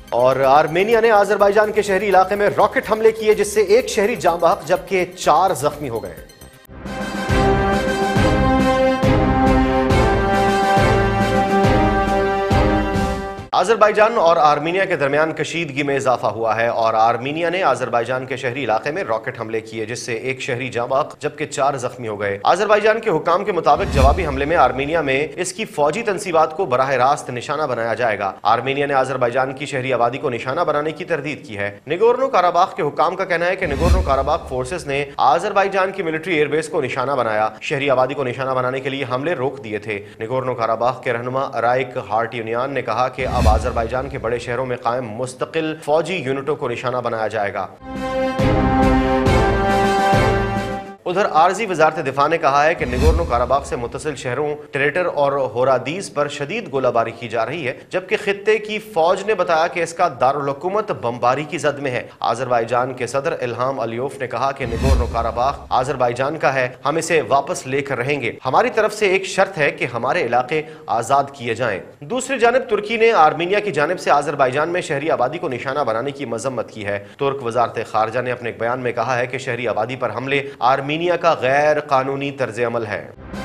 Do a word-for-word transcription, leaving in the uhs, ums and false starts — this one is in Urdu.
اور آرمینیا نے آذربائیجان کے شہری علاقے میں راکٹ حملے کیے جس سے ایک شہری جاں بحق جبکہ چار زخمی ہو گئے۔ آذربائیجان اور آرمینیا کے درمیان کشیدگی میں اضافہ ہوا ہے اور آرمینیا نے آذربائیجان کے شہری علاقے میں راکٹ حملے کیے جس سے ایک شہری جاں بحق جبکہ چار زخمی ہو گئے۔ آذربائیجان کے حکام کے مطابق جوابی حملے میں آرمینیا میں اس کی فوجی تنصیبات کو براہ راست نشانہ بنایا جائے گا۔ آرمینیا نے آذربائیجان کی شہری آبادی کو نشانہ بنانے کی تردید کی ہے۔ نگورنو کاراباخ کے حکام کا کہنا ہے کہ نگورنو کاراباخ فورسز نے آذربائیجان کی ملٹری ایئر بیس کو نشانہ بنایا، شہری آبادی کو نشانہ بنانے کے لیے حملے روک دیے تھے۔ نگورنو کاراباخ کے رہنما رائک ہارٹیونیان نے کہا کہ اب آذربائیجان کے بڑے شہروں میں قائم مستقل فوجی یونٹوں کو نشانہ بنایا جائے گا۔ ادھر عارضی وزارت دفاع نے کہا ہے کہ نگورنو کاراباخ سے متصل شہروں ٹریٹر اور ہورادیز پر شدید گولہ باری کی جا رہی ہے، جبکہ خطے کی فوج نے بتایا کہ اس کا دارالحکومت بمباری کی زد میں ہے۔ آذربائیجان کے صدر الہام علیوف نے کہا کہ نگورنو کاراباخ آذربائیجان کا ہے، ہم اسے واپس لے کر رہیں گے، ہماری طرف سے ایک شرط ہے کہ ہمارے علاقے آزاد کیے جائیں۔ دوسری جانب ترکی نے آرمینیا کی جانب سے آذربائیجان میں شہری آبادی کو نشانہ بنانے کی مذمت کی ہے۔ ترک وزارت خارجہ نے اپنے ایک بیان میں کہا ہے کہ شہری آبادی پر حملے آرمینیا کا غیر قانونی طرز عمل ہے۔